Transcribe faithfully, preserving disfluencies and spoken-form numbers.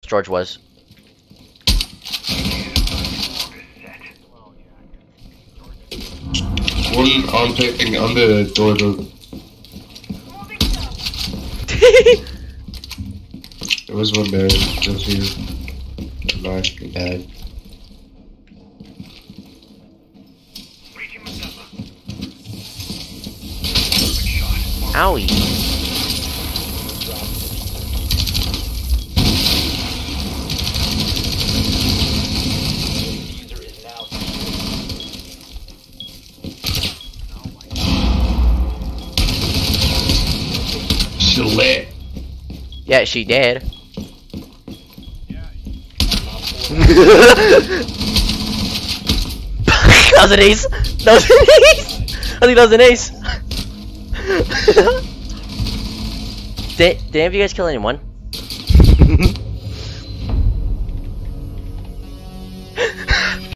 George was. One on picking on the door though. There was one there, just here. Nice, bad. Owie. She lit. Yeah, she did. That was an ace. That was an ace. I think that was an ace. Did, did any of you guys kill anyone?